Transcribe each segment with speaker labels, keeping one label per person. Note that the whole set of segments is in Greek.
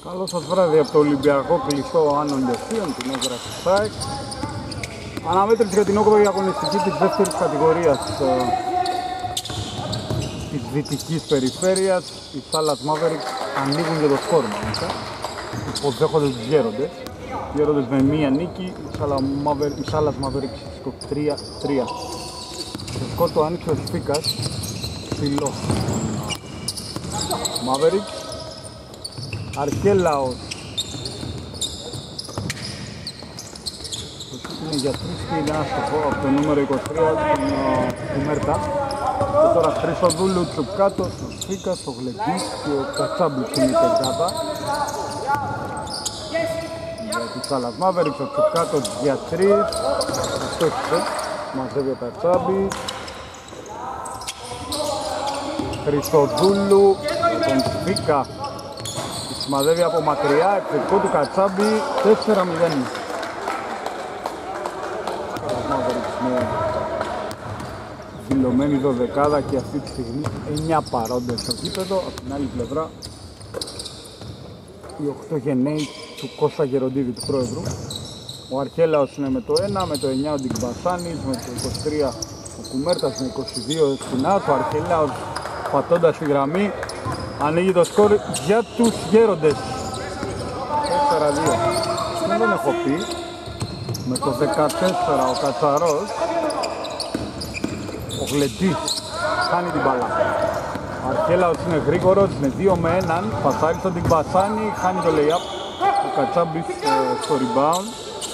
Speaker 1: Καλό σας βράδυ από το Ολυμπιακό κλειστό Άνω Λιωσίων, την έδρα της ΣΑΕΚ. Αναμέτρηση για την 8η αγωνιστική της δεύτερης κατηγορίας της δυτικής περιφέρειας. Οι Σάλλας Μαύρικς ανοίγουν για το σκορ μάλιστα. Υποδέχονται τους γέροντες. Οι γέροντες με μία νίκη, οι Σάλλας Μαύρικς στο 3-3. Το σκορ το άνοιξε ο Σφίκας, ψηλός Μαύρικς. Αρχέλαος είναι για 3 και είναι άστοχο από το νούμερο 23 του Μέρτα. Και τώρα Χρυσοδούλου, Τσουκάτος, ο Σφίκας, ο Γλεντής και ο Κατσάμπης είναι η πεντάδα για τους Σάλλας Μαύρικς. Ο Τσουκάτος για 3, αστόχησε, μαζεύει ο Κατσάμπης. Χρυσοδούλου για τον Σφίκα, σημαδεύει από μακριά, επιθετικό του Κατσάμπη, 4-0. Με δηλωμένη δωδεκάδα και αυτή τη στιγμή 9 παρόντες στο γήπεδο. Από την άλλη πλευρά οι 8 γενναίοι του Κώστα Γεροντίδη, του πρόεδρου. Ο Αρχέλαος είναι με το 1, με το 9 ο Ντικμπασάνης, με το 23 ο Κουμέρτας, με 22 ο Σπινάς. Ο Αρχέλαος πατώντας τη γραμμή ανοίγει το σκορ για τους γέροντες. 4-2. Δεν έχω πει. Με το 14 ο Κατσαρός. Ο Γλεντής χάνει την μπάλα. Ο Αρχέλαος είναι γρήγορος, είναι 2 με 1. Πασάρει στον Τιμπασάνη, χάνει το lay-up. Ο Κατσάμπης στο rebound.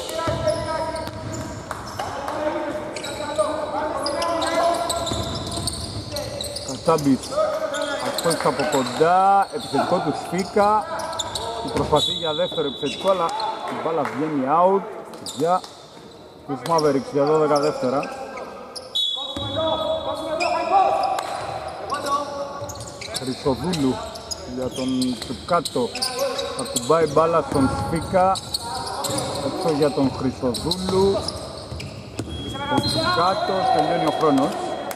Speaker 1: Κατσάμπης αστόχησε από κοντά, επιθετικό του Σφίκα. Που προσπαθεί για δεύτερο επιθετικό, αλλά η μπάλα βγαίνει out για τους Mavericks για 12 δεύτερα. Χρυσοδούλου για τον Τσουκάτο, θα κουμπάει μπάλα στον Σφίκα, έξω για τον Χρυσοδούλου. Ο Τσουκάτος, τελειώνει ο χρόνος.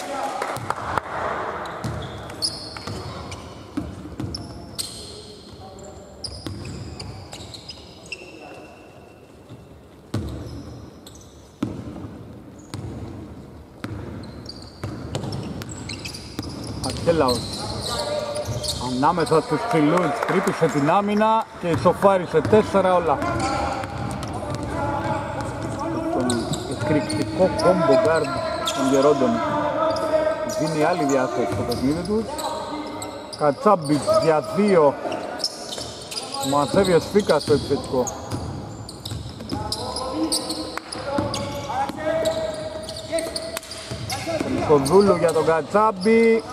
Speaker 1: Αρχέλαος ανάμεσα στους ψηλούς τρύπησε την άμυνα και ισοφάρισε 4 όλα. Τον εκρηκτικό κόμπο γκάρντ των γερόντων δίνει άλλη διάσταση στο παιχνίδι τους. Κατσάμπης για 2, μαζεύει ο Σφίκας στο επιθετικό. Χρυσοδούλου για τον Κατσάμπη.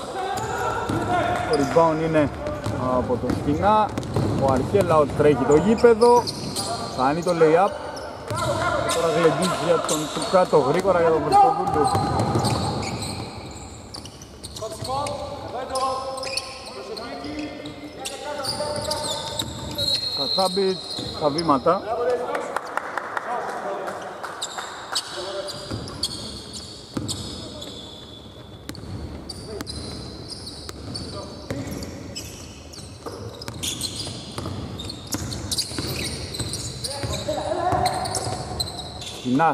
Speaker 1: Το rebound είναι από τον Σκινά. Ο Αρχέλαος τρέχει το γήπεδο, κάνει το lay-up. Τώρα Γλεντής για τον Τσουκάτο, γρήγορα για τον Χρυσοδούλου. Κατσάμπης στα βήματα. Σκινάς.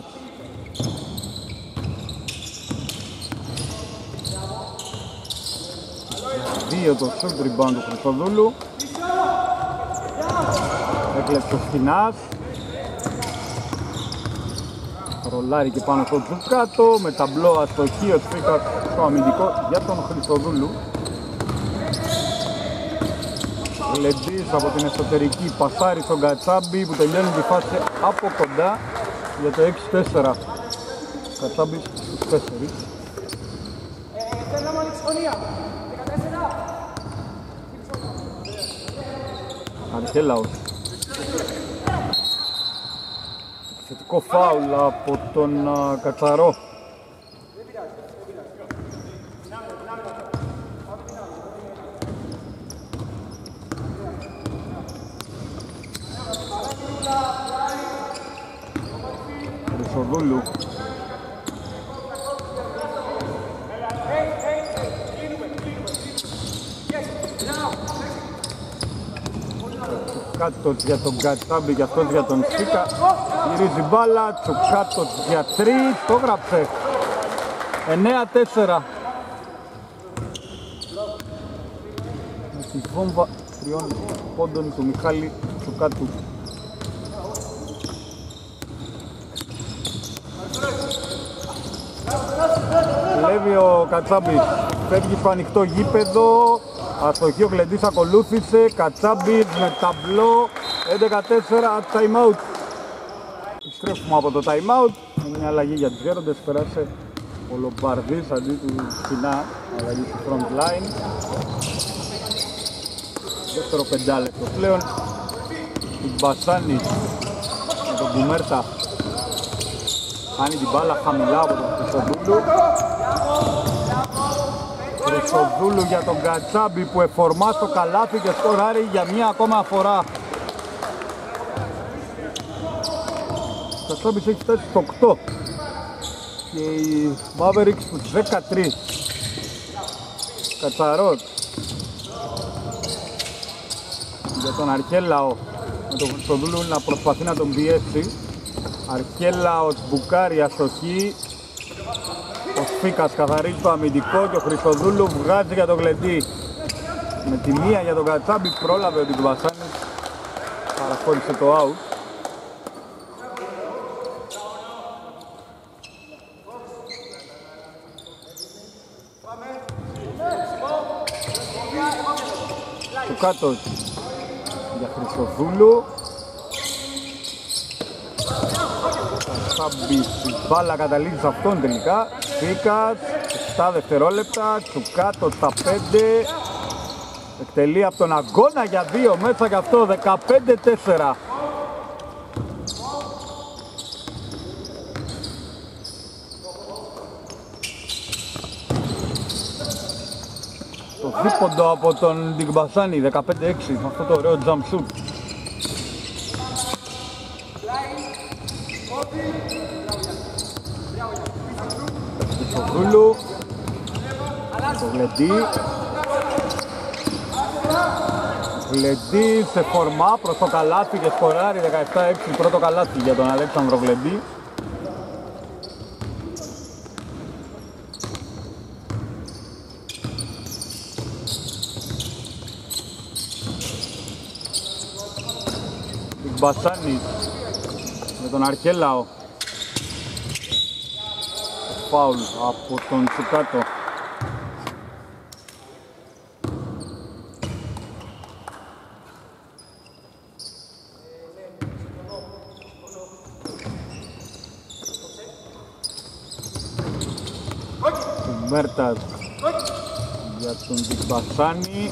Speaker 1: Δύο το shoot rebound του Χρυσοδούλου. Έκλεψε ο Σκινάς. Ρολάρει και πάνω στο Τσουκάτο. Με ταμπλό αστοχή ο Σφίκας στο αμυντικό για τον Χρυσοδούλου. Γλεντής από την εσωτερική πασάρει στον Κατσάμπη που τελειώνει τη φάση από κοντά για το 6-4. Κατσάμπης στους 4. Αρχέλαος. Θετικό φάουλ από τον Κατσαρό. Χρυσοδούλου. Τσουκάτος για τον Κατσάμπη και αυτός για τον Σφίκα. Γυρίζει μπάλα, Τσουκάτος για 3, το γράψε. 9-4. Με τη βόμβα 3 πόντων του Μιχάλη Τσουκάτου. Κλέβει ο Κατσάμπης, φεύγει στο ανοιχτό γήπεδο. Αστοχή ο Γλεντής ακολούθησε. Κατσάμπης με ταμπλό. 11-4, time out. Επιστρέφουμε από το time out. Είναι μια αλλαγή για τους γέροντες. Περάσε ο Λομπαρδής αντί του Σπινά. Αλλαγή στη front line. Δεύτερο πεντάλεπτο πλέον. Την Μπασάνη με τον Κουμέρτα. Κάνει την μπάλα χαμηλά από τον Χρυστοδούλου. Χρυστοδούλου για τον Κατσάμπη που εφορμά στο καλάθι και σκοράρει για μία ακόμα φορά. Ο Κατσάμπης έχει φτάσει στο 8 και οι Mavericks στους 13. Κατσαρός για τον Αρχέλαο με τον Χρυστοδούλου να προσπαθεί να τον πιέσει. Αρχέλαος μπουκάρει, αστοχή. Ο Σφίκας καθαρίζει το αμυντικό και ο Χρυστοδούλου βγάζει για τον Γλεντή. Με τη μία για τον Κατσάμπη πρόλαβε ότι του Βασάνης παραχώρησε το out. Του κάτω για Χρυστοδούλου. Κατσάμπης, η μπάλα καταλήγει σε αυτόν τελικά. Σφίκας, 7 δευτερόλεπτα, Τσουκάτος στα 5. Εκτελεί από τον αγώνα για 2 μέσα και αυτό, 15-4. Το δίποντο από τον Ντιγκμπασάνη, 15-6, με αυτό το ωραίο jump shoot. Χρυστοδούλου, το Γλεντή. Γλεντή σε φορμά προς το καλάθι και σκοράρει 17-6, πρώτο καλάθι για τον Αλέξανδρο Γλεντή. Μπασάνης με τον Αρχέλαο. Φάουλ από τον Τσουκάτο. Μέρτας για τον Μπασάνη.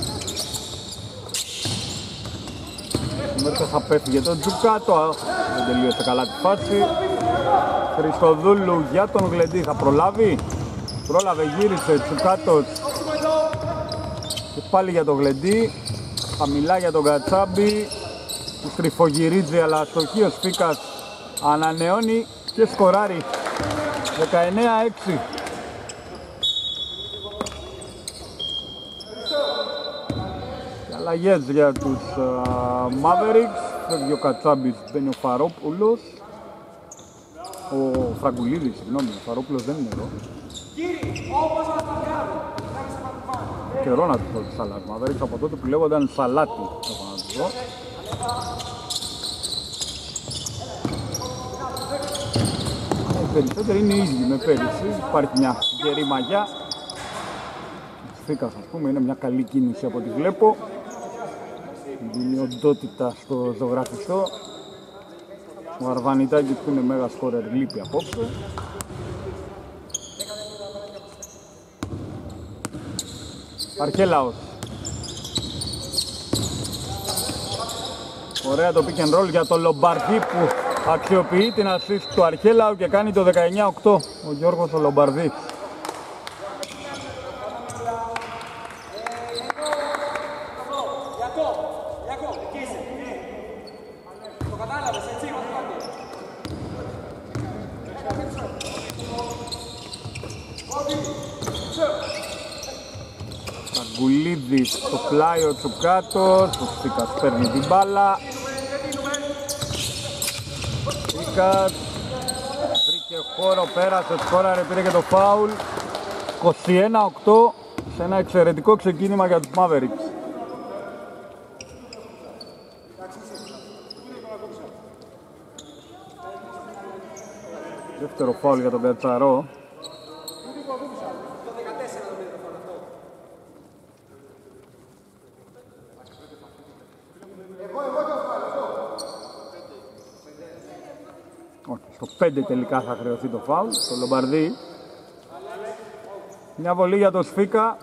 Speaker 1: Ο Μέρτας θα πέφτει για τον Τσουκάτο, δεν τελείωσε καλά τη φάση. Χρυστοδούλου για τον Γλεντή, θα προλάβει. Πρόλαβε, γύρισε, Τσουκάτος. Και πάλι για τον Γλεντή. Χαμηλά για τον Κατσάμπη. Που στριφογυρίζει αλλά αστοχή ο Σφίκας. Ανανεώνει και σκοράρει. 19-6. Αλλαγές για τους Mavericks. Φεύγει ο Κατσάμπης, μπαίνει ο Φαρόπουλος. Ο Φραγκουλίδης, συγγνώμη, ο Φαρόπουλος δεν είναι εδώ. Καιρό να του πω τη Σαλάτη Mavericks, από τότε που λέγονταν Σαλάτη. Έχω να του δω. Οι περισσότεροι είναι οι ίδιοι με πέρυσι. Υπάρχει μια γερή μαγιά. Σφίκας, ας πούμε, είναι μια καλή κίνηση από ό,τι βλέπω. Δίνει οντότητα στο ζωγραφιστό. Ο Αρβανιτάκης που είναι μέγα σκόρερ λείπει απόψε. Αρχέλαος. Ωραία το pick and roll για το Λομπαρδί που αξιοποιεί την assist του Αρχέλαου και κάνει το 19-8 ο Γιώργος ο Λομπαρδής. Γκουλίδης στο πλάι ο Τσουκάτος, ο Σφίκας παίρνει την μπάλα. Σφίκας. Βρήκε χώρο, πέρασε, σκόραρε, πήρε και το φάουλ. 21-8 σε ένα εξαιρετικό ξεκίνημα για τους Mavericks. Δεύτερο φάουλ για τον Κατσαρό. Στο 5 τελικά θα χρεωθεί το φάουλ, το Λομπαρδί. Μια βολή για το Σφίκα.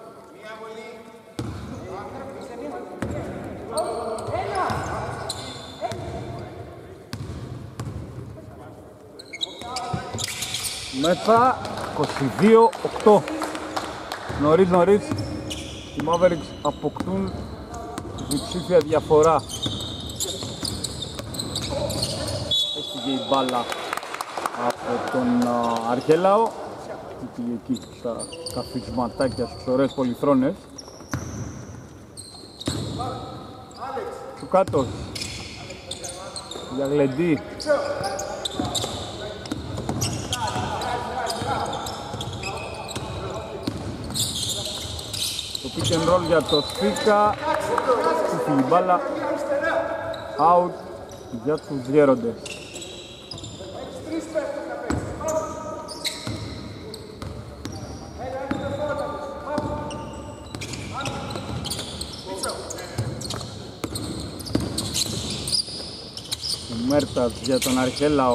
Speaker 1: Μέσα 22-8. Νωρίς οι Mavericks αποκτούν διψήφια διαφορά. Έφυγε η μπάλα από τον Αρχέλαο. Πήγε εκεί στα καφισματάκια, στις ωραίες πολυθρόνες. Τσουκάτος για Γλεντή. Το pick and roll για το Σφίκα. Έφυγε η μπάλα. Out για τους γέροντες. Κουμέρτας για τον Αρχέλαο.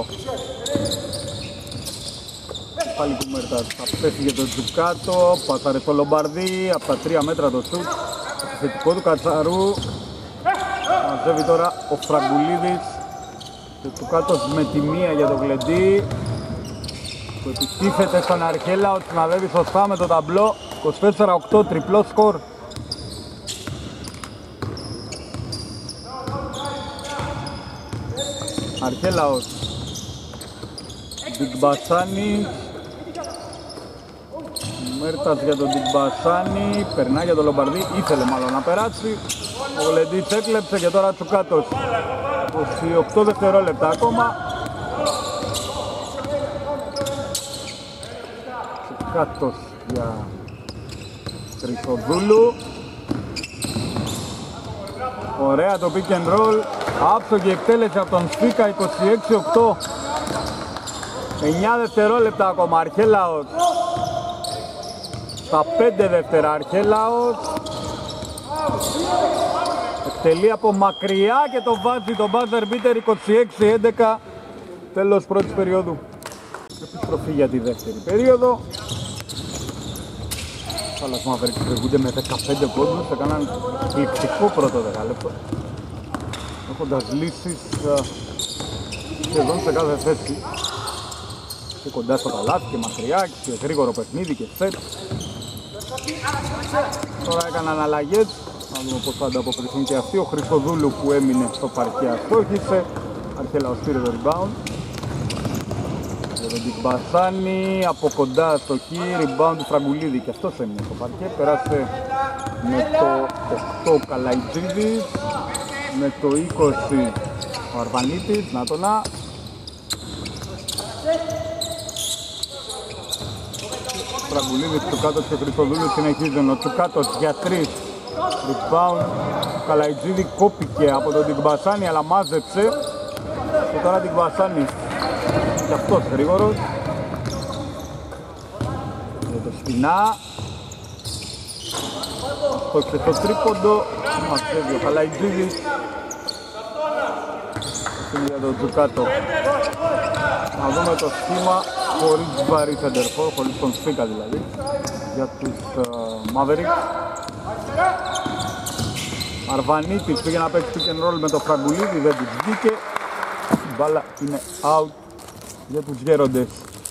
Speaker 1: Πάλι Κουμέρτας θα πέσει για τον Τζουκάτο. Πασάρε στο Λομπαρδί. Από τα 3 μέτρα το σουτ. Επιθετικό του Κατσαρού. Μαζεύει τώρα ο Φραγκουλίδης. Και Τζουκάτος με τη μία για τον Γλεντή. Που επιτίθεται στον Αρχέλαο. Συναδεύει σωστά με το ταμπλό. 24-8 τριπλό σκορ. Αρχέλαος, Ντικμπασάνη. Μέρτας για τον Ντικμπασάνη. Περνάει για τον Λομπαρδί, ήθελε μάλλον να περάσει. Ο Γλεντής έκλεψε και τώρα Τσουκάτος. 28 δευτερόλεπτα ακόμα. Τσουκάτος για Χρυσοδούλου. Ωραία το pick and roll. Άψογη εκτέλεση από τον Σφίκα. 26-8. 9 δευτερόλεπτα ακόμα. Αρχέλαος στα 5 δεύτερα. Αρχέλαος εκτελεί από μακριά και το βάζει το buzzer beater. 26-11. Τέλος πρώτης περίοδου. Επιστροφή για τη δεύτερη περίοδο. Άλλας Mavericks προηγούνται με 15 πόντους. Έκαναν εκπληκτικό πρώτο δεκάλεπτο, έχοντας λύσεις σχεδόν σε κάθε θέση. Και κοντά στο καλάθι και μακριά και γρήγορο παιχνίδι και σετ. Τώρα έκαναν αλλαγές. Να δούμε πώς θα ανταποκριθούν και αυτοί. Ο Χρυσοδούλου που έμεινε στο παρκέ αστόχησε. Αρχέλαος πήρε το rebound. Για τον Ντικμπασάνη από κοντά στο χι, rebound του Φραγκουλίδη και αυτός έμεινε στο παρκέ. Περάσε με το 8 Καλαϊτζίδης, με το 20 ο Αρβανίτης, να το να. Φραγκουλίδης, Τσουκάτος και Χρυσοδούλου συνεχίζουν. Ο Τσουκάτος για 3, rebound. Ο Καλαϊτζίδη κόπηκε από τον Ντικμπασάνη αλλά μάζεψε. Και τώρα Ντικμπασάνη και αυτός γρήγορος. Για το Σπινά. Στο τρίποντο. Μαζεύει ο Καλαϊτζίδης. Είναι για τον Τζουκάτο. Να δούμε το σχήμα χωρίς βαρύ σεντερφόρ, χωρίς τον Σφίκα δηλαδή. Για τους Mavericks. Αρβανίτης πήγε να παίξει pick and roll με το Φραγκουλίδη, δεν τους βγήκε. Η μπάλα είναι out για τους γέροντες.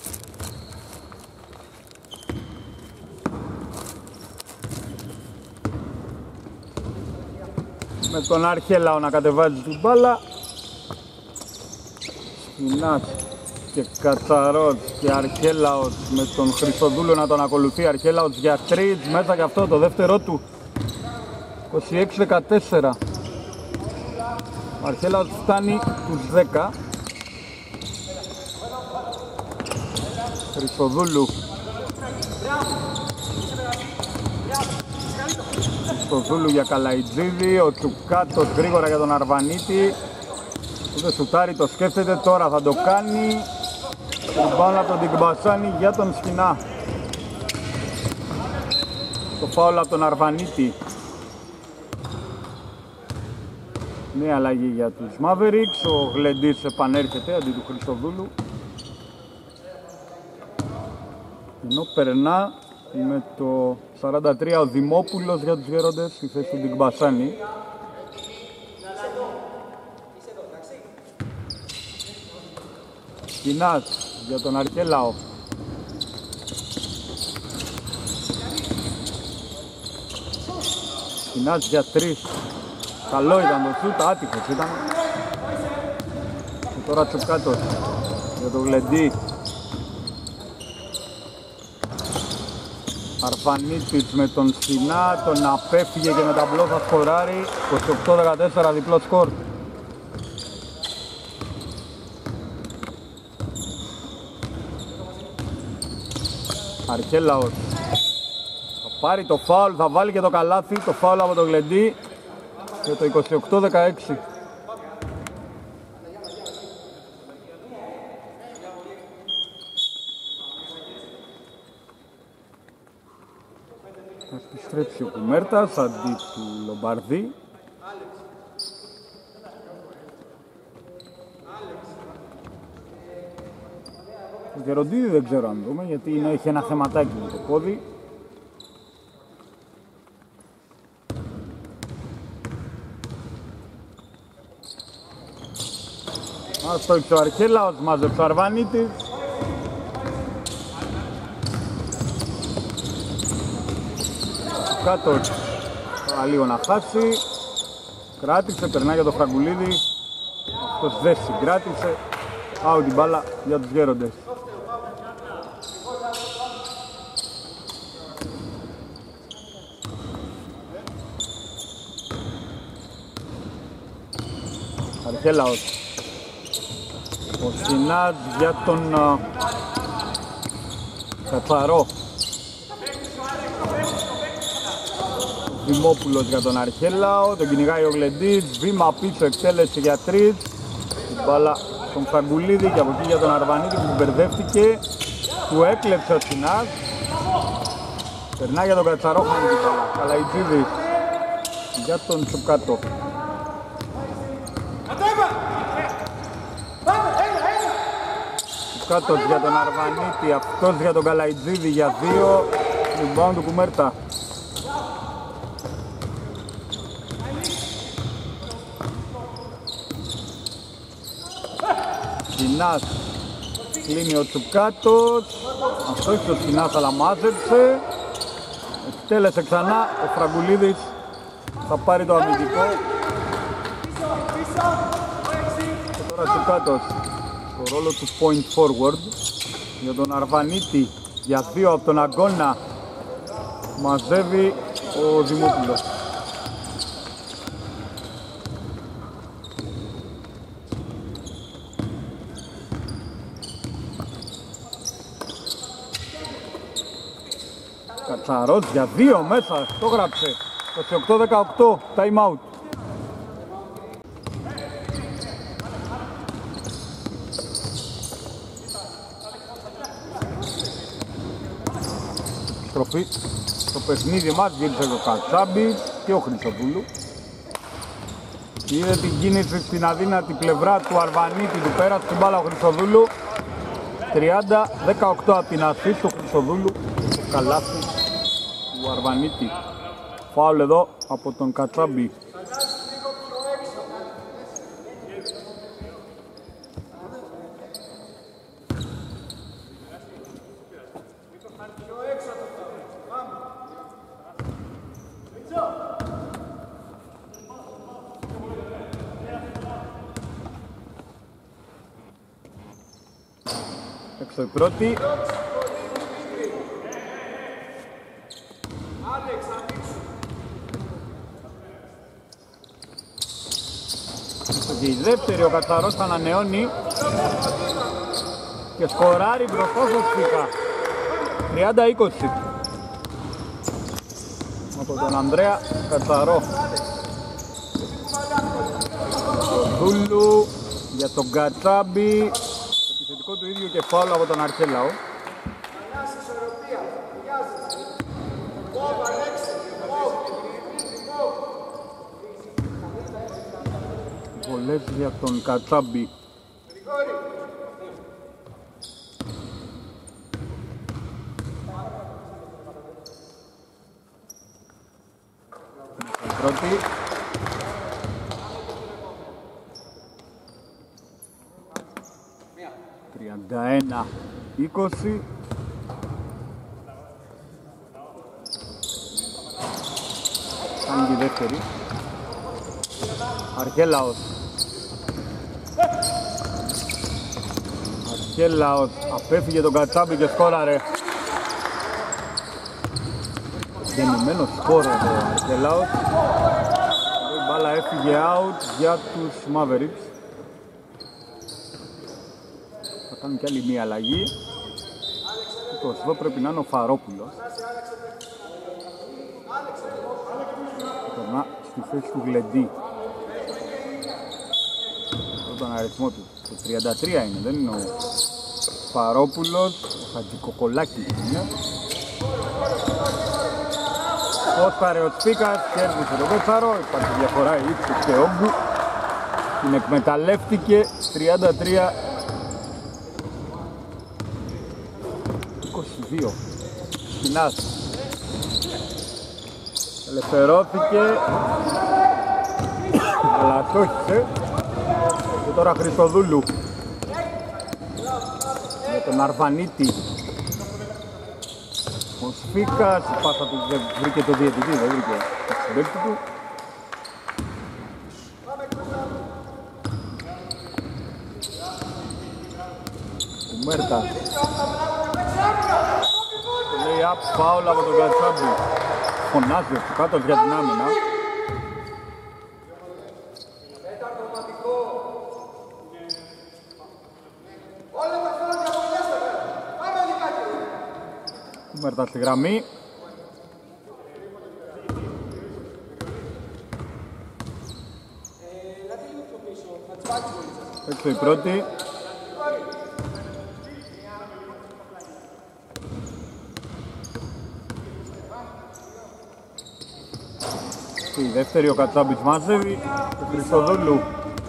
Speaker 1: Με τον Αρχέλαο να κατεβάζει την μπάλα. Σπινάς και Κατσαρός και Αρχέλαος με τον Χρυσοδούλο να τον ακολουθεί. Αρχέλαος για 3, μέσα και αυτό το δεύτερο του. 26-14. Ο Αρχέλαος φτάνει τους 10. Χριστοδούλου. Χριστοδούλου για Καλαϊτζίδη, ο Τσουκάτος γρήγορα για τον Αρβανίτη. Ούτε σουτάρει, το σκέφτεται, τώρα θα το κάνει. Rebound από τον Τιγκμπασάνη για τον Σκινά. Το φάουλ από τον Αρβανίτη. Νέα αλλαγή για τους Mavericks. Ο Γλεντής επανέρχεται αντί του Χριστοδούλου. Ενώ περνά με το 43 ο Δημόπουλος για τους γέροντες στη θέση του Τιγκμπασάνη. Σκινάς για τον Αρκέλαο. Σκινάς για 3. Καλό ήταν το σούτ, άτυχος ήταν. Και τώρα Τσουκάτος για τον Γλεντή. Αρφανίτης με τον Σκινά, τον απέφυγε και με τα μπλό θα σκοράρει. 28-14 διπλό σκορ. Αρκέλαος θα πάρει το φάουλ, θα βάλει και το καλάθι, το φάουλ από τον Γλεντή για το 28-16. Θα επιστρέψει ο Κουμέρτας αντί του Λομπαρδί. Ο Γεροντίδη δεν ξέρω αν δούμε, γιατί έχει ένα θεματάκι με το πόδι. Ας το έχει ο Αρκέλαος, μάζεψε ο Αρβανίτης. Κάτω, λίγο να χάσει. Κράτησε, περνάει για το Φραγκουλίδη. Αυτός δεν συγκράτησε. Άου την μπάλα για τους γέροντες. Αρκέλαος. Ο Σινάτ για τον Κατσαρό. Δημόπουλος για τον Αρχέλαο, τον κυνηγάει ο Γλεντής, βήμα πίσω, εκτέλεση για 3. Η μπάλα τον Φραγκουλίδη και από εκεί για τον Αρβανίτη που μπερδεύτηκε. Του έκλεψε ο Σινάτ. Περνάει για τον Κατσαρό, χάνει την μπάλα. Καλαϊτζίδης για τον Τσουκάτο. Τσουκάτος για τον Αρβανίτη, αυτός για τον Καλαϊτζίδη για 2. Rebound του Κουμέρτα. Σκινάς, κλείνει ο Τσουκάτος. Αυτό έχει το Σκινάς αλλά μάζεψε. Εκτέλεσε ξανά, ο Φραγκουλίδης θα πάρει το αμυντικό. Και τώρα Τσουκάτος στο ρόλο του point forward για τον Αρβανίτη για 2 από τον Αγκώνα. Μαζεύει ο Δημόπουλος. Κατσαρός για 2 μέσα, το γράψε. 28-18, time out. Στροφή στο παιχνίδι μας, γύρισε το Κατσάμπη και ο Χρυσοπούλου. Είδε την κίνηση στην αδύνατη πλευρά του Αρβανίτη, του πέρασε την μπάλα ο Χρυσοδούλου. 30-18 από την assist του Χρυσοδούλου, το καλάθι του Αρβανίτη. Φάουλ εδώ από τον Κατσάμπη. Έξω η πρώτη. Και η δεύτερη, ο Κατσαρός θα ανανεώνει. και σκοράρει μπροστά στο Σπίκα. 30-20 από τον Ανδρέα Κατσαρό. Το Δούλου για τον Κατσάμπη, επιθετικό του ίδιο και φάουλ από τον Αρχέλαο. Βολές για τον Κατσάμπη. Πρώτη. Τριάντα 21-20. Κάνει τη δεύτερη. Αρχέλαος. Αρχέλαος απέφυγε τον Κατσάμπη και σκόραρε. Γεννημένο σκόρ από τον Αρχέλαος. Η μπάλα έφυγε out για τους Mavericks. Θα κάνουν κι άλλη μία αλλαγή. Εδώ πρέπει να είναι ο Φαρόπουλος. Περνά στη θέση του Γλεντή. Τον αριθμό του. Το 33 είναι, δεν είναι ο Φαρόπουλος. Ο Χατζικοκολάκης είναι. Όσκαρε ο Τσπίκας, κέρδισε τον Κότσαρο. Υπάρχει διαφορά ύψους και όγκου. Την εκμεταλλεύτηκε. 33-22. Σκινάς. Ελευθερώθηκε. Αλλά στόχισε. Και τώρα Χριστοδούλου. Για τον Αρβανίτη. Ο Σφίκας, η πάσα του δεν βρήκε το διαιτητή, δεν βρήκε το συμπέκτη του. Ο Μέρτας. Λέει up, φάουλ από τον Κατσάμπη. Φωνάζει από κάτω για την άμυνα. Ο Μέρτας στη γραμμή. Έξω η πρώτη. Στη δεύτερη ο Κατσάμπης μαζεύει του Χριστοδούλου.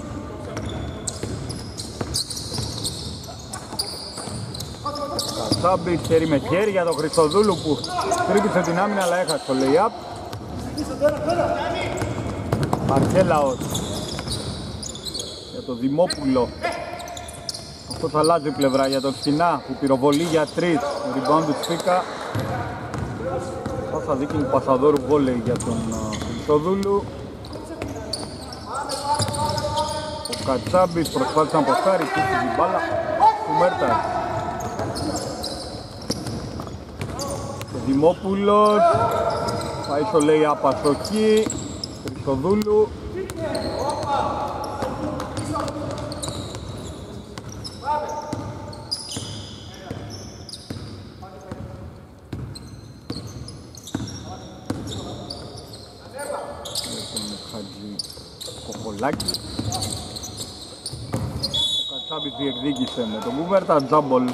Speaker 1: Κατσάμπης χέρι με χέρι για τον Χριστοδούλου που τρύπησε την άμυνα αλλά έχασε το lay-up. Αρχέλαος για τον Δημόπουλο. Αυτό θα αλλάζει πλευρά για τον Σκινά που πυροβολεί για 3. Rebound του Σφίκα. Πάσα δίκη Πασαδόρου βόλεϊ για τον Χριστοδούλου. Ο Κατσάμπης προσπάθησε να ποστάρει, πήξε την μπάλα του Μέρτα. Ο Δημόπουλος πάει στο λέει απαστοχή. Χριστοδούλου. Κοκολάκι. Ο Κατσάμπης διεκδίκησε με τον Μπούβερτα, τζάμπολ.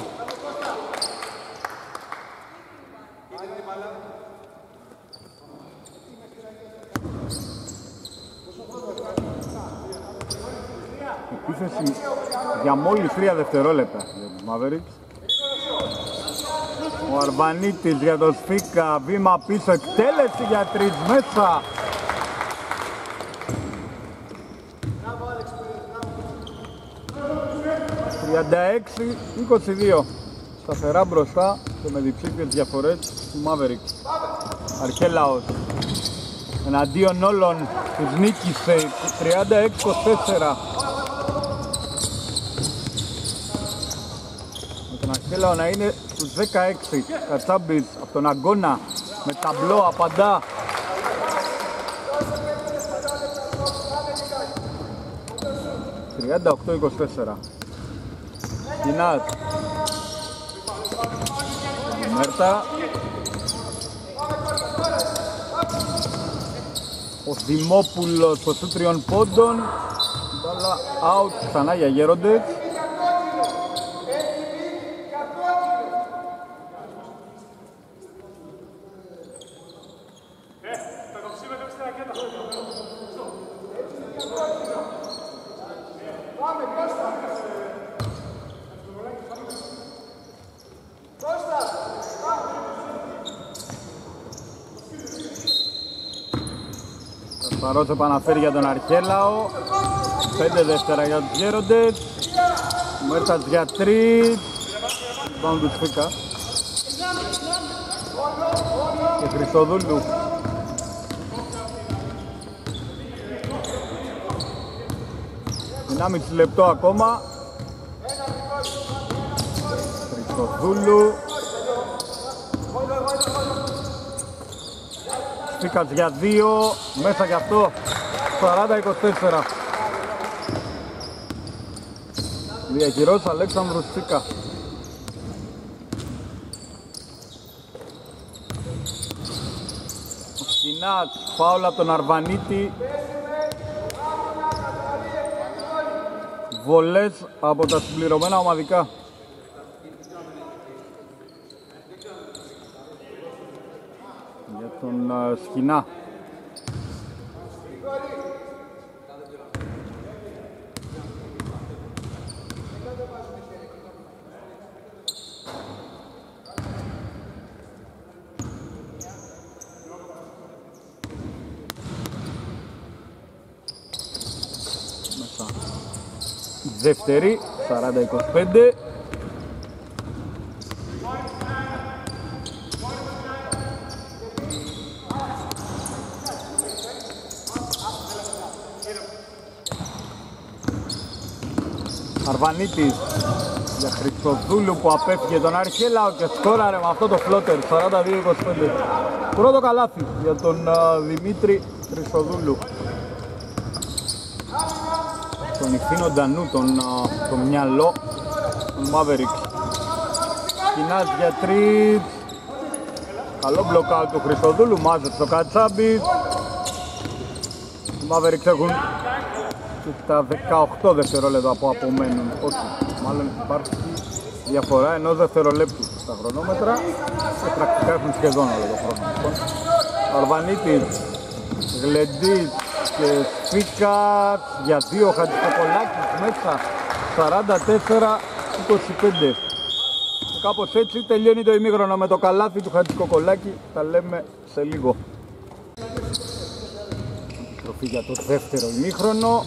Speaker 1: Επίθεση για μόλις 3 δευτερόλεπτα για τους Mavericks. Ο Αρβανίτης για τον Σφίκα, βήμα πίσω, εκτέλεση για 3 μέσα. 36-22. Σταθερά μπροστά και με διψήφιες διαφορές του Mavericks. Αρχέλαος εναντίον όλων τους νίκησε 36-24. Με τον Αρχέλαο να είναι στους 16. Κατσάμπης από τον Αγκώνα με ταμπλό απαντά. «38-24». Κινάς Κουμέρτα. Ο Δημόπουλος στο σουτ 3 πόντων. Μπάλα out ξανά για Γέροντες. Κασπαρός επαναφέρει για τον Αρχέλαο. 5 δεύτερα για τους Γέροντες. Μέρτας για 3. Πάνω του Σφίκα και Χριστοδούλου. Δυνάμιση λεπτό ακόμα. Χριστοδούλου. Σφίκας για 2. Μέσα για αυτό. 40-24. Διακυρός Αλέξανδρου Σφίκα. Ο Σκινάς, φάουλ από τον Αρβανίτη. Βολές από τα συμπληρωμένα ομαδικά. Για τον Σκινά. Δεύτερη, 40-25. Αρβανίτης για Χριστοδούλου που απέφυγε τον Αρχέλαο και σκόραρε με αυτό το φλότερ. 42-25. Πρώτο καλάθι για τον Δημήτρη Χριστοδούλου. Τον Ιχθύνο Ντανού, το μυαλό, τον Μάβερικ. Σκινάς για 3. Καλό μπλοκάουτ του Χριστοδούλου, μάζεψε το Κατσάμπης. Οι Μάβερικς έχουν τα 18 δευτερόλεπτα που απομένουν. Όχι, μάλλον υπάρχει διαφορά ενός δευτερολέπτου στα χρονόμετρα και πρακτικά έχουν σχεδόν όλο το χρόνο. Λοιπόν, Αρβανίτης, Γλεντής και Σφίκας για 2. Χατζικοκολάκης μέσα. 44-25. Κάπως έτσι τελειώνει το ημίχρονο με το καλάθι του Χατζικοκολάκη. Τα λέμε σε λίγο. Τροφή για το δεύτερο ημίχρονο.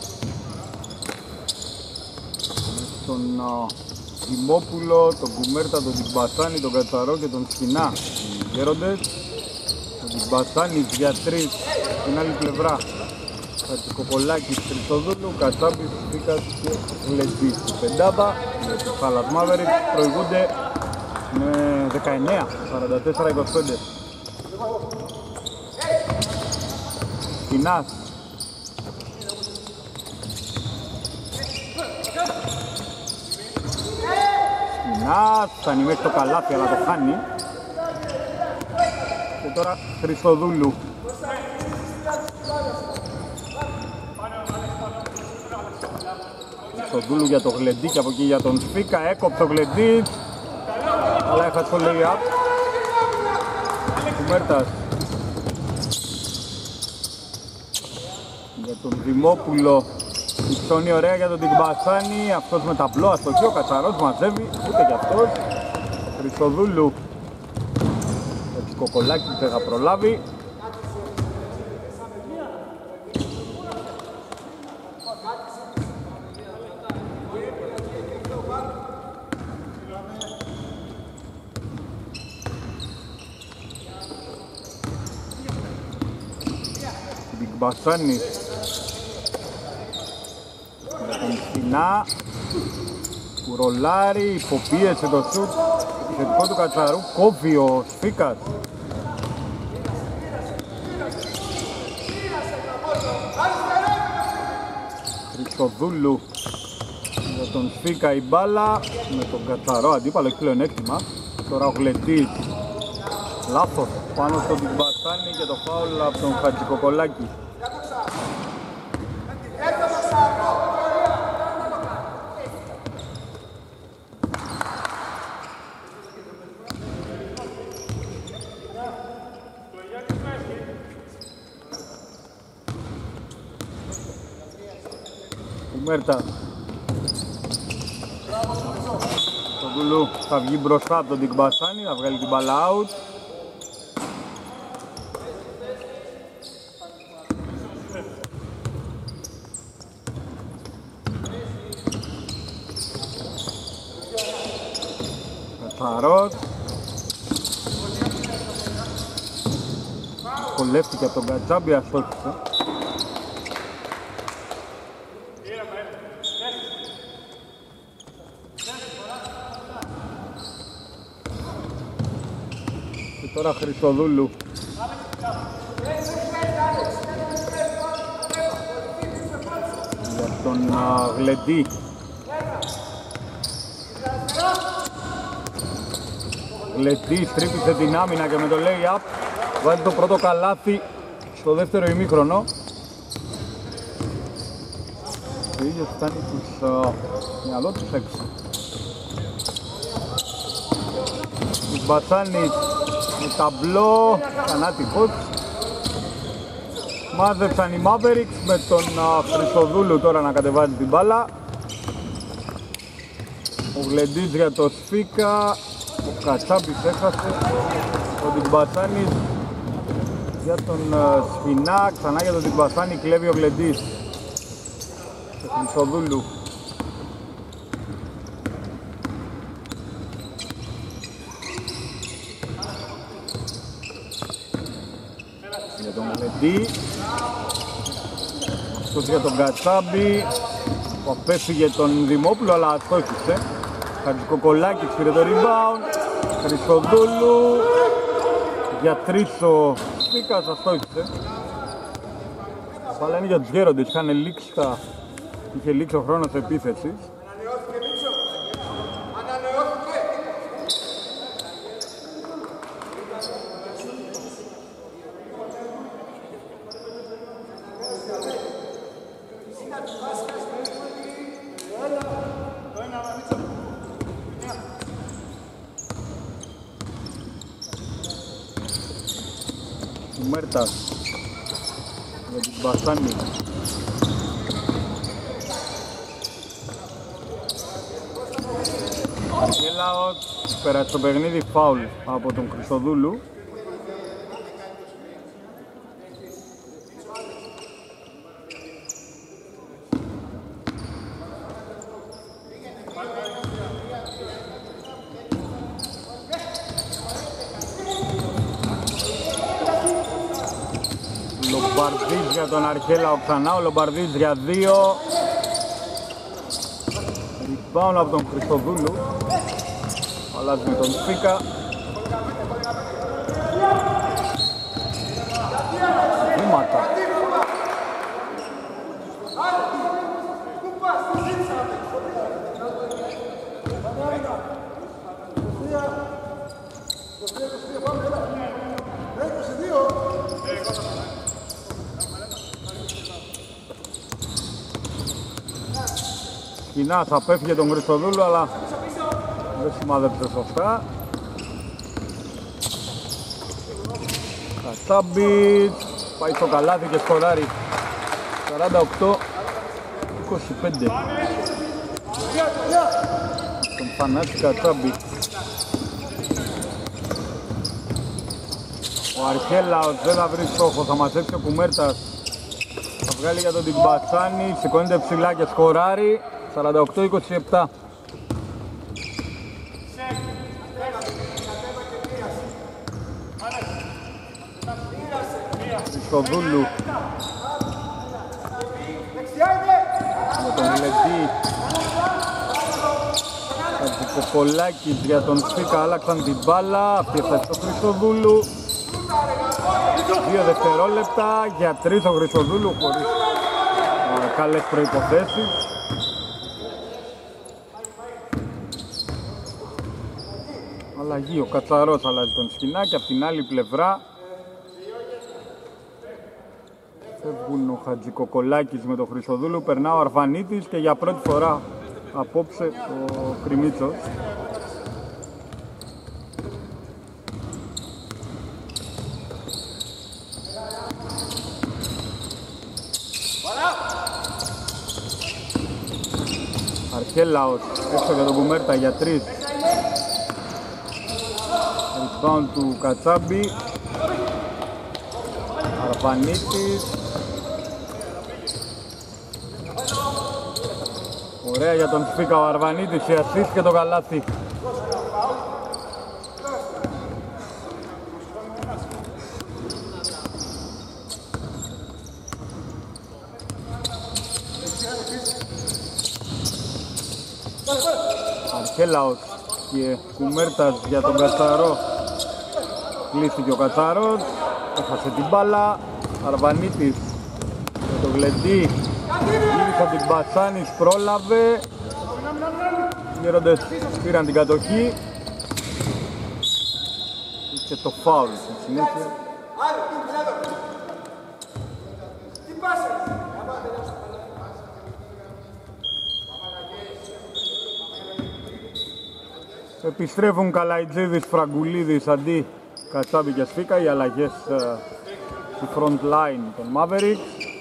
Speaker 1: Τον Δημόπουλο, τον Κουμέρτα, τον Τιμπασάνη, τον Κατσαρό και τον Σκινά. Οι Γέροντες. Τον Τιμπασάνη για 3 στην άλλη πλευρά. Χατζικοκολάκης, Χριστοδούλου, Κατσάμπης, Σφίκας και Γλεντής. Η πεντάδα με τους Χάλας Μάβερικς προηγούνται με 19, 44-25. Σκινάς. Σκινάς, φτάνει μέχρι το καλάθι αλλά το χάνει. Και τώρα Χριστοδούλου. Χριστοδούλου για το Γλεντή και από εκεί για τον Σφίκα. Έκοψε ο Γλεντής. Αλλά έχασε το lay-up. Κουμέρτας. Για τον Δημόπουλο. Υψώνει ωραία για τον Τιγκμπασάνη. Αυτός με ταμπλό αστοχή. Ο Κατσαρός μαζεύει. Ούτε κι αυτός. Χριστοδούλου. Χατζικοκολάκη δεν θα προλάβει. Μπασάνης με τον Σκινά που ρολάρει, υποπίεσε το σουτ επιθετικό του Κατσαρού, κόβει ο Σφίκας. Χριστοδούλου για τον Σφίκα η μπάλα με τον Κατσαρό αντίπαλο, έχει πλεονέκτημα. Τώρα ο Γλεντής Λάθος πάνω στον Τικμπασάνη και το φάουλ από τον Χατζικοκολάκη. Κουμέρτα. Το Δουλού θα βγει μπροστά από τον Τικμπασάνη, θα βγάλει την μπάλα out. Καθαρός. Κολεύτηκε από τον Κατσάμπη, αστόχησε. Και τώρα Χριστοδούλου. Για τον Γλεντή. Γλεντής τρύπησε την άμυνα και με το lay-up βάζει το πρώτο καλάθι στο δεύτερο ημίχρονο. Ο ίδιος φτάνει τους μυαλό τους έξω. Τικμπασάνης με ταμπλό, θανάτικος. Μάζεψαν οι Mavericks με τον Χριστοδούλου τώρα να κατεβάζει την μπάλα. Ο Γλεντής για το Σφίκα. Ο Κατσάμπης έχασε. Ο Τικμπασάνης για τον Σφινά. Ξανά για τον Τικμπασάνη κλέβει ο Γλεντής. Και Χριστοδούλου. Για τον Γλεντή. Αυτός για τον Κατσάμπη. Που απέφυγε τον Δημόπουλο αλλά αστόχησε. Χατζικοκολάκης πήρε το rebound. Χριστοδούλου για τρεις ο Σπίκας, αστόχησε. Μπάλα είναι για τους γέροντες, είχε λήξει ο χρόνος επίθεσης. Κουμέρτας για την Μπασάνη. Αγγέλαος πέρασε το παιχνίδι, φάουλ από τον Χριστοδούλου. Λομπαρδής για τον Αρχέλαο ξανά, ο Λομπαρδής για 2. Rebound από τον Χριστοδούλου. Αλλάζει με τον Σπίκα. Βήματα. Σκινάς απέφυγε τον Χριστοδούλου αλλά δεν σημάδεψε σωστά. Κατσάμπης πάει στο καλάθι και σκοράρει. 48-25. Τον Θανάση Κατσάμπη. Ο Αρχέλαος δεν θα βρει στόχο, θα μαζέψει ο Κουμέρτας. Θα βγάλει για τον Τικμπασάνη, σηκώνεται ψηλά και σκοράρει. 48-27. Χριστοδούλου με τον Γλεντή. Χατζικοκολάκης για τον Σπίκα, άλλαξαν την μπάλα. Αυτή έφτασε στο Χριστοδούλου. 2 δευτερόλεπτα για 3 ο Χριστοδούλου χωρίς καλές προϋποθέσεις. Αλλαγή, ο Κατσαρός αλλάζει τον σκηνάκι, από την άλλη πλευρά φεύγουν ο Χατζικοκολάκης με τον Χρυσοδούλου, περνά ο Αρβανίτης και για πρώτη φορά απόψε ο Κριμίτσος. Αρχέλαος έξω για τον Κουμέρτα για 3. Rebound του Κατσάμπη. Αρβανίτης. Ωραία για τον Σφίκα ο Αρβανίτης, η assist και το καλάθι. Αρχέλαος και Κουμέρτας για τον Κατσαρό. Κλείστηκε ο Κατσαρός, έχασε την μπάλα. Αρβανίτης με τον Γλεντή, γύρισε από την Μπασάνης, πρόλαβε. Οι γέροντες πήραν την κατοχή. Και το φάουλ στη συνέχεια. Επιστρέφουν Καλαϊτζίδης, Φραγκουλίδης αντί Κατσάμπη και Σφίκα, οι αλλαγές στη front line των Mavericks.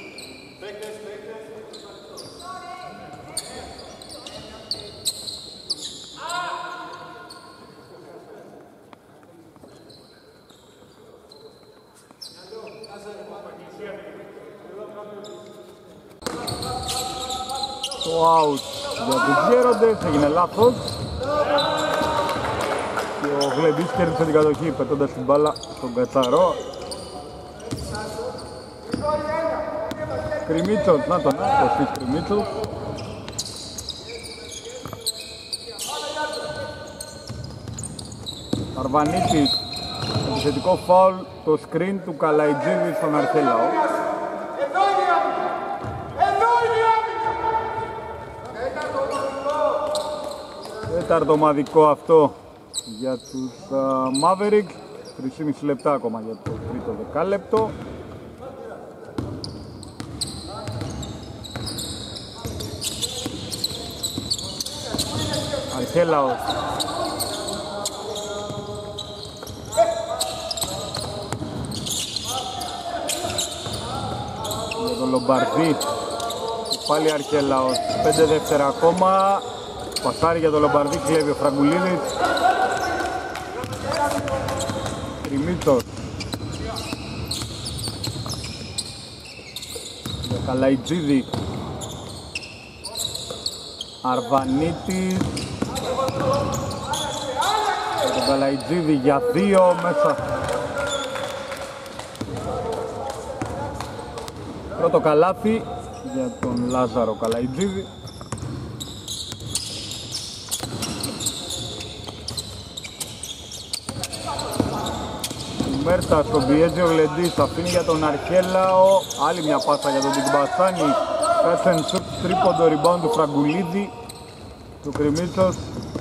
Speaker 1: Το out για τους γέροντες, έγινε λάθος. Και ο Γλεντής κέρδισε την κατοχή πετώντας την μπάλα στον Κατσαρό. Κριμίτσος, να τον Κωστής Κριμίτσος. Αρβανίτης, επιθετικό φάουλ, το screen του Καλαϊτζίδη στον Αρχέλαο. Τέταρτο ομαδικό αυτό για τους Mavericks. 3,5 λεπτά ακόμα για το τρίτο δεκάλεπτο. Αρχέλαος. Για τον Λομπαρδί. Και πάλι Αρχέλαος. 5 δεύτερα ακόμα. Πασάρι για τον Λομπαρδί, κλέβει ο Φραγκουλίδης. Κριμίτσος. Για Καλαϊτζίδη. Αρβανίτης. Για τον Καλαϊτζίδη για 2 μέσα. Πρώτο καλάθι για τον Λάζαρο Καλαϊτζίδη. Μέρτα στον πιέζει ο Γλεντής, αφήνει για τον Αρχέλαο, άλλη μια πάσα για τον Τικμπασάνη. Κάτσεν σουτ, τρίποντο rebound του Φραγκουλίδη, του Κριμίτσος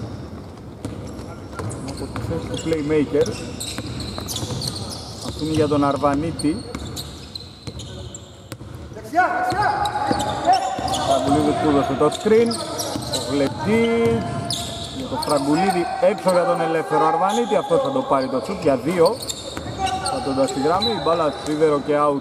Speaker 1: από τη θέση του playmaker. Αφήνει για τον Αρβανίτη. Ο Φραγκουλίδης που έδωσε το screen. Ο Γλεντής για τον Φραγκουλίδη έξω για τον ελεύθερο Αρβανίτη, αυτός θα το πάρει το σουτ για 2. Πατώντας τη γραμμή, η μπάλα σίδερο και out.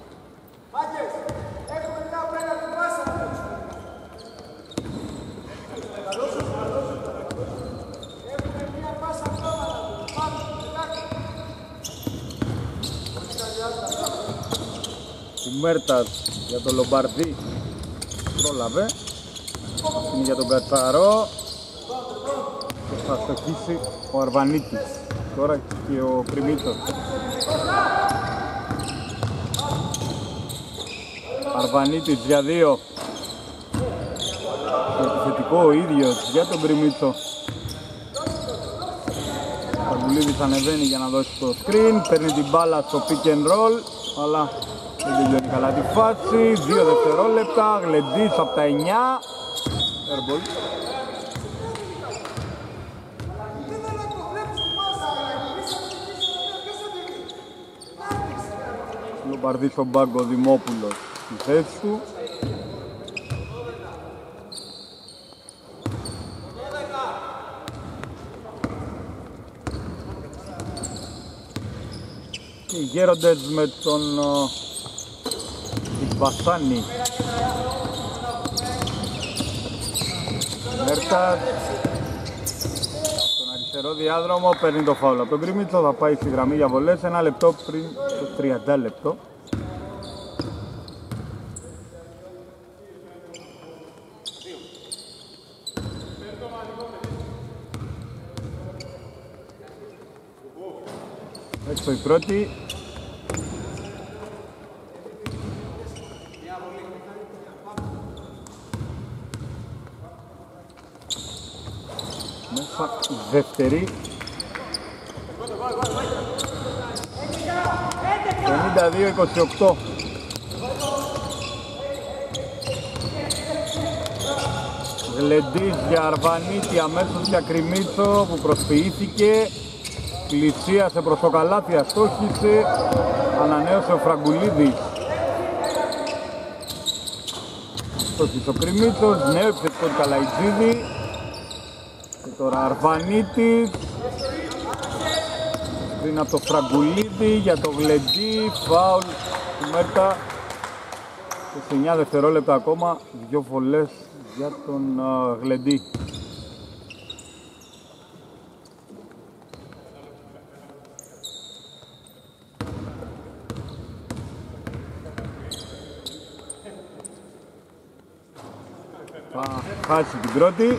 Speaker 1: Κουμέρτας για τον Λομπαρδί, πρόλαβε. Είναι για τον Κατσαρό και θα στοχίσει ο Αρβανίτης. Τώρα και ο Κριμίτσος. Αρβανίτης για 2. Το επιθετικό ο ίδιος για τον Κριμίτσο. Ο Φραγκουλίδης ανεβαίνει για να δώσει το screen. Παίρνει την μπάλα στο pick and roll, αλλά δεν τελειώνει καλά τη φάση. 2 δευτερόλεπτα. Γλεντής από τα 9. Airball. Λομπαρδί στον πάγκο, Δημόπουλος στη θέση του. Και οι Γέροντες με τον Βασάνη. Μέρτας στον αριστερό διάδρομο παίρνει το φάουλ από τον Γκριμίτσο, θα πάει στη γραμμή για βολές 1 λεπτό πριν το 30 λεπτό. Έξω η πρώτη. Μέσα η δεύτερη. 52-28. Γλεντής για Αρβανίτη, αμέσως για Κριμίτσο που προσποιήθηκε. Πλησίασε προς το καλάθι, αστόχησε. Ανανέωσε ο Φραγκουλίδης. Αστόχησε ο Κριμίτσος, νέο επιθετικό του Καλαϊτζίδη. Και τώρα Αρβανίτης. Πριν από το Φραγκουλίδη για το Γλεντή. Φάουλ του Μέρτα. Και σε 9 δευτερόλεπτα ακόμα 2 βολές για τον Γλεντή. Θα χάσει την πρώτη.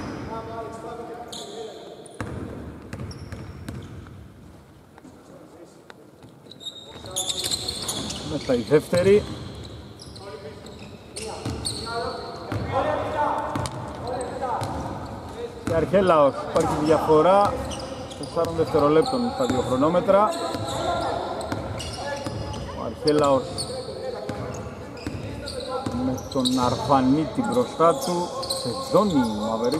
Speaker 1: Μέσα η δεύτερη. Και Αρχέλαος, υπάρχει διαφορά 4 δευτερολέπτων στα 2 χρονόμετρα. Ο Αρχέλαος με τον Αρβανίτη μπροστά του, σεζόνι Μαβερίκ.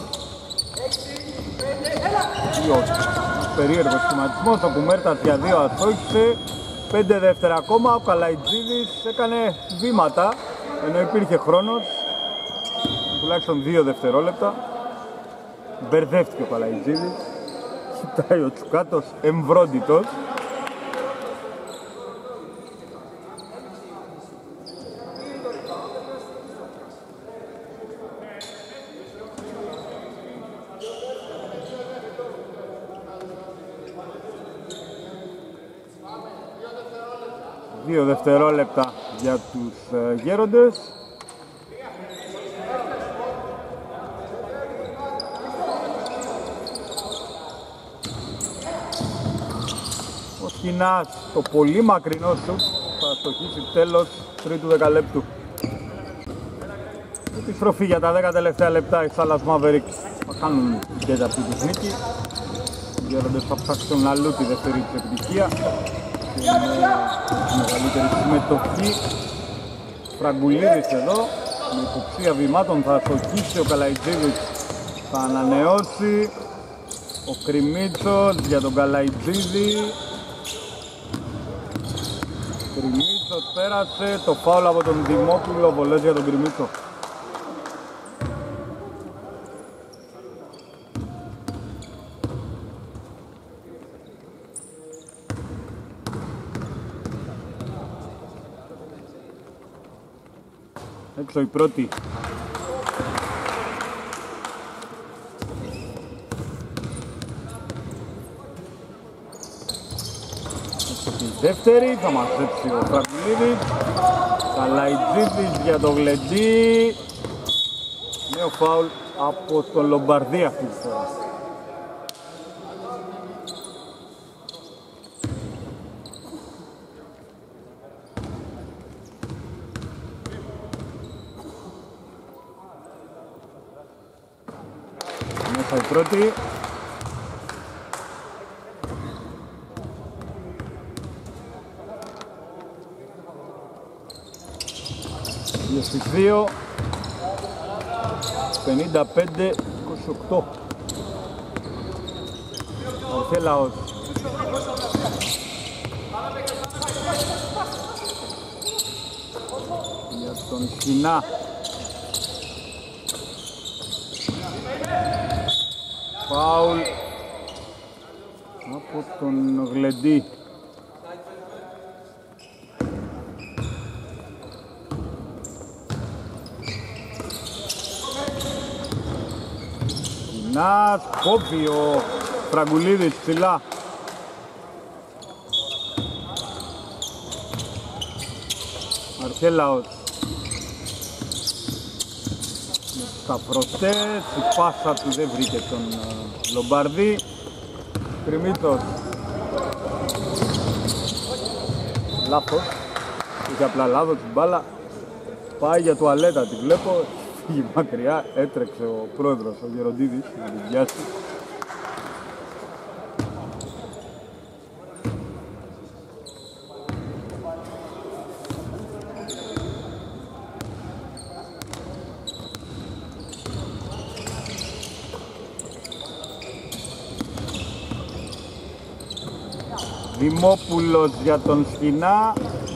Speaker 1: Περίεργος σχηματισμός, όπου Μέρτας για 2 αστόχησε. 5 δεύτερα ακόμα, ο Καλαϊτζίδης έκανε βήματα, ενώ υπήρχε χρόνος, τουλάχιστον 2 δευτερόλεπτα. Μπερδεύτηκε ο Καλαϊτζίδης, κοιτάει ο Τσουκάτος εμβρόντιτος. Δύο δευτερόλεπτα για τους Γέροντες. Ο Σκινάς, το πολύ μακρινό σουτ, θα αστοχίσει τέλος τρίτου δεκαλέπτου. Επιστροφή για τα 10 τελευταία λεπτά, οι Dallas Mavericks θα κάνουν την τέταρτη τους νίκη. Οι Γέροντες θα ψάξουν αλλού τη δεύτερη της επιτυχία. Και με μεγαλύτερη συμμετοχή. Φραγκουλίδης εδώ, με υποψία βημάτων θα αστοχίσει, ο Καλαϊτζίδης θα ανανεώσει. Ο Κριμίτσος για τον Καλαϊτζίδη. Κριμίτσος πέρασε, το φάουλ από τον Δημόπουλο, βολές για τον Κριμίτσο. Έξω η πρώτη. Έξω η δεύτερη, θα μαζέψει ο Φραγκουλίδης. Καλαϊτζίδης για το Γλεντή. Νέο φάουλ από τον Λομπαρδί αυτή τη φορά. Μέσα η πρώτη. Δύο στις 2. 55-28. Ο Χέλαος. για τον Σκινά. Φάουλ από τον Γλεντή. Σκινάς, κόβει ο Φραγκουλίδης ψηλά. Αρχέλαος με τους καφρωτές, η πάσα του δεν βρήκε τον Λομπαρδί. Κρυμίτος, λάθος, είχε απλά λάθος την μπάλα, πάει για τουαλέτα, τη βλέπω, φύγει μακριά, έτρεξε ο πρόεδρος ο Γεροντίδης να την πιάσει. Δημόπουλος για τον Σκινά.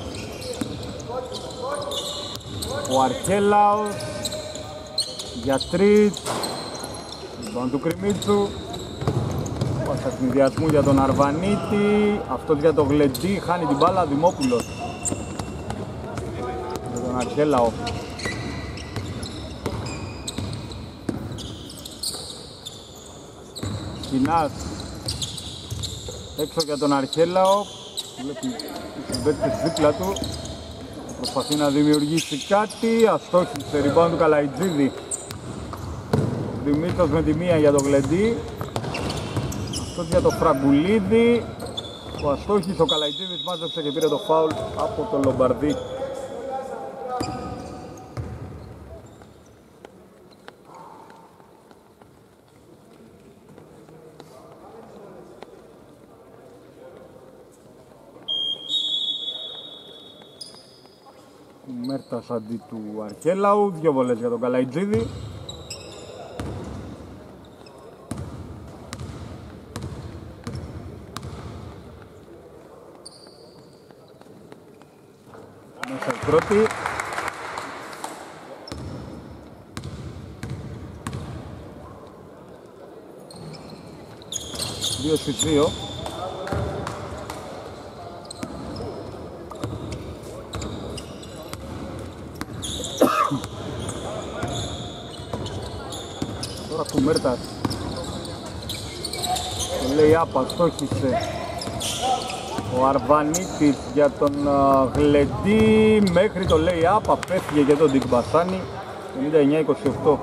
Speaker 1: Ο Αρχέλαος για τρίτ. Λοιπόν του Κρυμίτσου. Πασαχνιδιασμού για τον Αρβανίτη. Αυτός για τον Γλεντή. Χάνει την μπάλα. Δημόπουλος για τον Αρχέλαο. Σκινάς έξω για τον Αρχέλαο. Βλέπει τους συμπαίκτες δίπλα του. Προσπαθεί να δημιουργήσει κάτι. Αστόχησε, rebound του Καλαϊτζίδη. Δημήτρος με τη μία για τον Γλεντή. Αυτός για τον Φραγκουλίδη. Ο αστόχησε, ο Καλαϊτζίδης μάζεψε και πήρε το φάουλ από τον Λομπαρδί. Μέρτας αντί του Αρχέλαου, δύο βολές για τον Καλαϊτζίδη. Μέσα η πρώτη. Δύο στις δύο. Τώρα του Μέρτας το λέει άπα, στόχισε ο Αρβανίτης για τον Γλεντή μέχρι το λέει άπα, πέφυγε για τον Ντικμπασάνη. 59-28.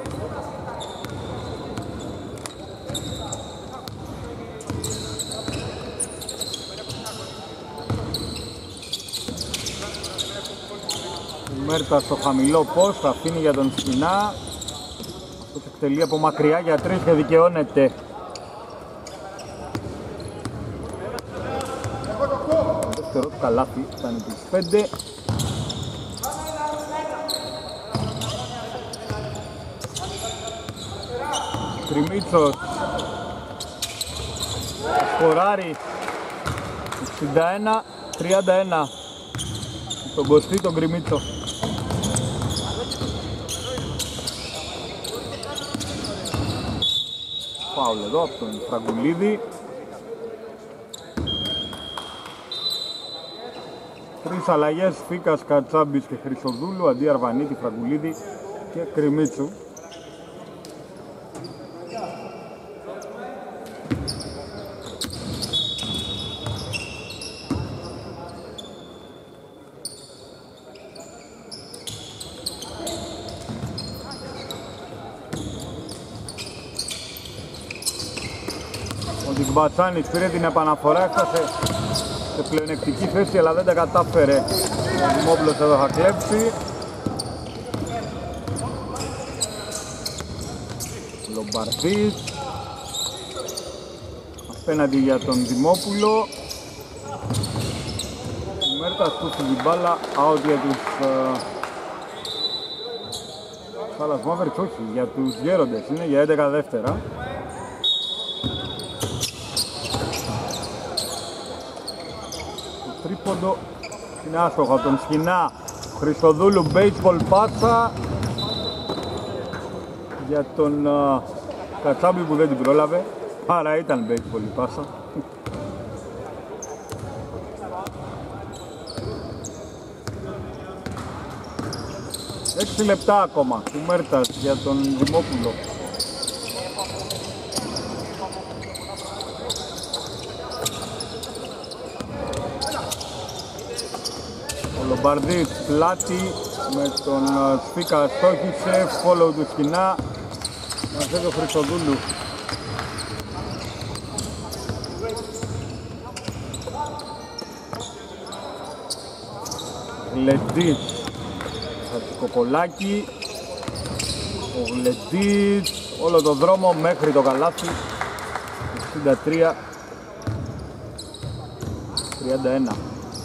Speaker 1: Ο Μέρτας στο χαμηλό post, αφήνει για τον Σκινά. Αυτός εκτελεί από μακριά για τρεις και δικαιώνεται. Το δεύτερο του καλάθι ήταν τις 5. Κρυμίτσος σκοράρει 61-31 τον Κωστή τον Κρυμίτσο. Φάουλ εδώ από τον Φραγκουλίδη. Τρεις αλλαγές, Φίκας, Κατσάμπης και Χρυσοδούλου αντί Αρβανίτη, Φραγκουλίδη και Κρυμίτσου. Ο Ντικμπασάνης πήρε την επαναφορά, έφτασε σε πλεονεκτική θέση αλλά δεν τα κατάφερε. Ο Δημόπουλος εδώ θα κλέψει. Λομπαρδής απέναντι για τον Δημόπουλο. Ο Μέρτας που στην μπάλα out για τους Dallas Mavericks, όχι, για τους γέροντες, είναι για 11 δεύτερα. Το τρίποντο είναι άστοχο από τον Σκινά. Χριστοδούλου baseball πάσα για τον Κατσάμπη που δεν την πρόλαβε, άρα ήταν baseball η πάσα. 6 λεπτά ακόμα, Κουμέρτας για τον Δημόπουλο. Ο Λομπαρδής πλάτη με τον Σφίκα στόχισε, follow του σκηνά, μαζεύει ο Χριστοδούλου. Γλεντής, Κοκολάκι, ο Γλεντής, όλο το δρόμο μέχρι το καλάθι. 63-31.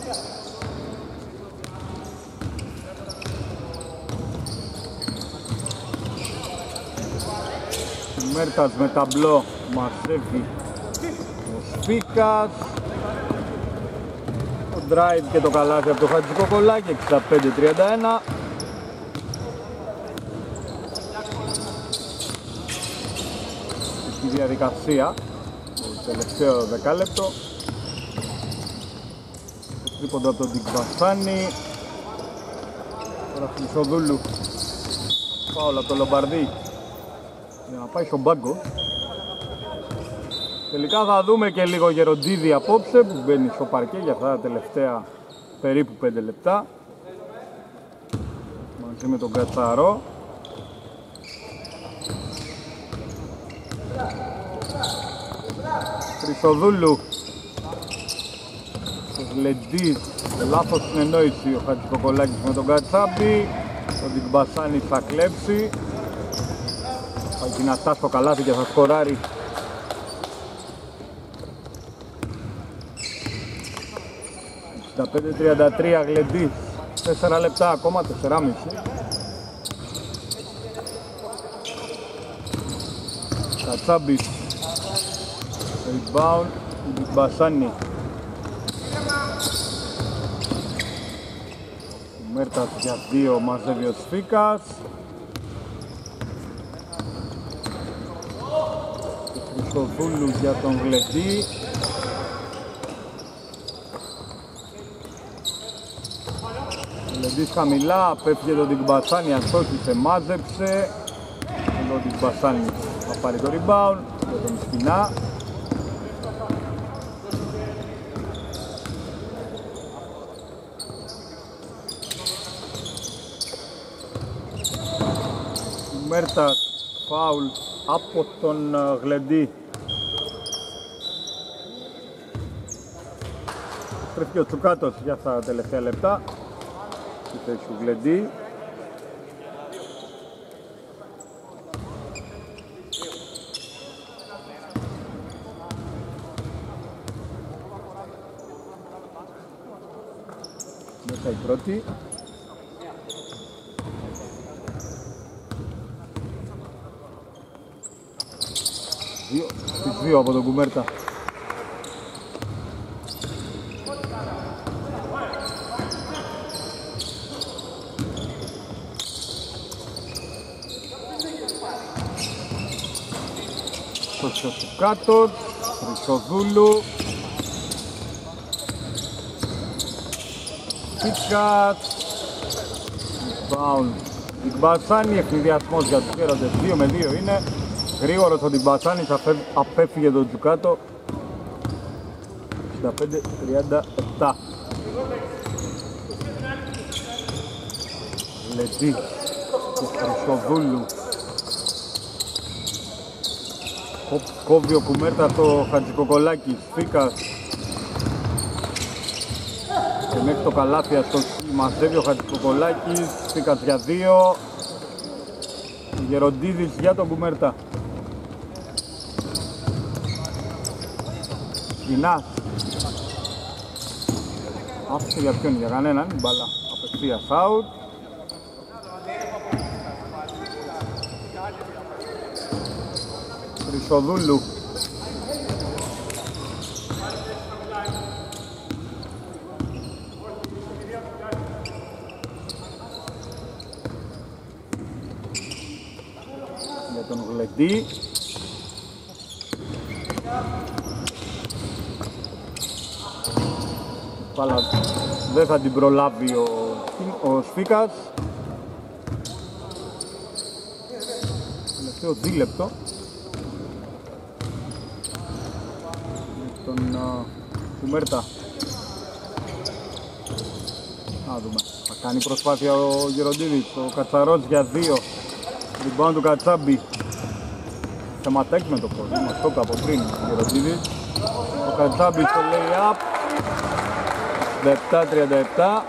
Speaker 1: Μέρτας με ταμπλό, μαζεύει ο Σφίκας. Το drive και το καλάθι από το Χατζικοκολάκι. 65-31. Στη διαδικασία το τελευταίο δεκάλεπτο. Το τρίποντο από τον Τικβασάνη. Τώρα Χρυσοδούλου. Φάουλ από τον Λομπαρδί για να πάει στον πάγκο. Τελικά θα δούμε και λίγο Γεροντίδη απόψε που μπαίνει στο παρκέ για αυτά τα τελευταία περίπου 5 λεπτά μαζί με τον Κατσαρό. Χρυσοδούλου, ο Λεντής, λάθος συνεννόηση ο Χατζικοκολάκης με τον Κατσάμπη. Ο Δικμπασάνης θα κλέψει, θα γυνατά στο καλάθι και θα σκοράρει. Στα 5-33 Γλεντής, 4 λεπτά ακόμα, 4,5. Κατσάμπης, rebound, Μπασάνι. Μέρτας για 2, μαζεύει ο Σφίκας. Χριστοδούλου για τον Γλεντή. Γλεντής χαμηλά, απέφυγε τον Τικμπασάνη, αστόχησε, μάζεψε. Ο Τικμπασάνη θα πάρει το rebound για τον Σκηνά. Μέρτας, φάουλ από τον Γλεντή. Πρέπει ο Τσουκάτος για αυτά τα τελευταία λεπτά. Στη θέση του Γλεντή. Μέσα η πρώτη. Στις 2 από τον Κουμέρτα. Στο κάτω, Χρυσοδούλου. Πίτσας. Μπάουν. Τικμπασάνη, ευνηδιασμός για τους χαίροντες. 2 με 2 είναι. Γρήγορος ο Τικμπασάνης απέφυγε τον Τζουκάτο. 65-37. Λετή του Χρυσοδούλου. Κόβει ο Κουμέρτα το Χατζικοκολάκι. Σφίκας. Και μέχρι το καλάθι αστοχή μαζεύει ο Χατζικοκολάκης. Σφίκας για 2. Γεροντίδης για τον Κουμέρτα. Σκηνάς. Άφησε για ποιον, για κανέναν, μπάλα απευθείας out. Χρυσοδούλου. τον Γλεντή. Πάλα δεν θα την προλάβει ο Σφίκας. Τελευταίο δίλεπτο. Τον Κουμέρτα. Να δούμε. Θα κάνει προσπάθεια ο Γεροντίδης. Ο Κατσαρός για 2. Rebound του Κατσάμπη. Θεματάκι με το πόδι. Μας το είπα από πριν ο Γεροντίδης. Ο Κατσάμπη στο lay-up. 17-37.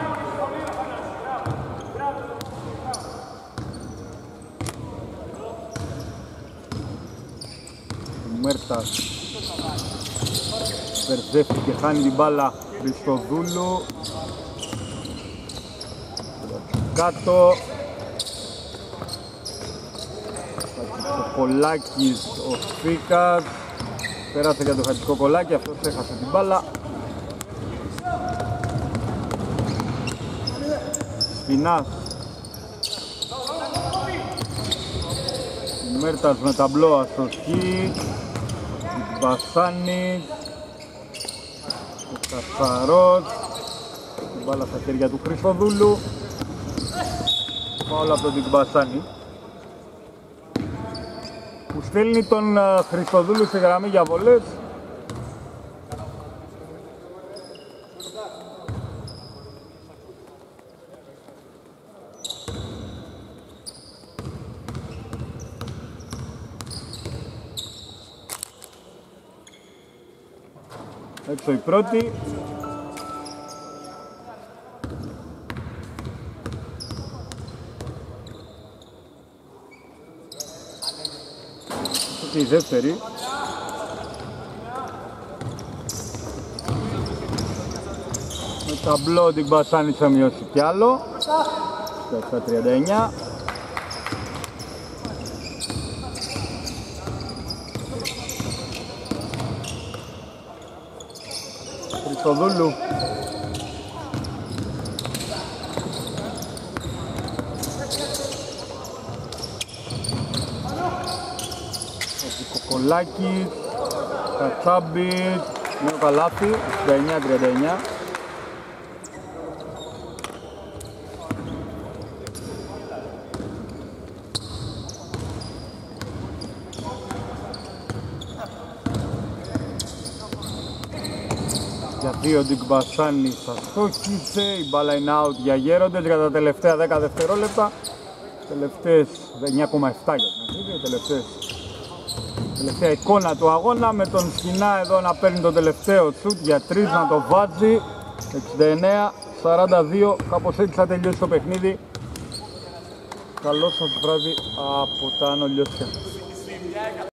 Speaker 1: Ο Μέρτας μπερδεύτηκε, χάνει την μπάλα. Χριστοδούλου κάτω. Χατζικοκολάκης, ο Σφίκας πέρασε για το Χατζικοκολάκη, αυτός έχασε την μπάλα. Σπινάς. Μέρτας με ταμπλό αστοχή. Μπασάνης. Ο Κατσαρός. Την μπάλα στα χέρια του Χριστοδούλου. Φάουλ από τον Μπασάνη, που στέλνει τον Χριστοδούλου στη γραμμή για βολές. Έξω η πρώτη. Και η δεύτερη. Με ταμπλό την Μπασάνη θα μειώσει κι άλλο. 7-39. Χριστοδούλου. Κοκολάκης, Κατσάμπης, νέο καλάθι, 69-39. Για 2 την Μπασάνη θα στόχισε, η μπάλα είναι out για Γέροντες για τα τελευταία 10 δευτερόλεπτα. Τελευταίες 9,7 για την αρχή, τελευταία εικόνα του αγώνα, με τον Σκινά εδώ να παίρνει το τελευταίο σουτ για 3 να το βάζει. 69-42, κάπως έτσι θα τελειώσει το παιχνίδι. Καλό σας βράδυ από τα Άνω Λιώσια.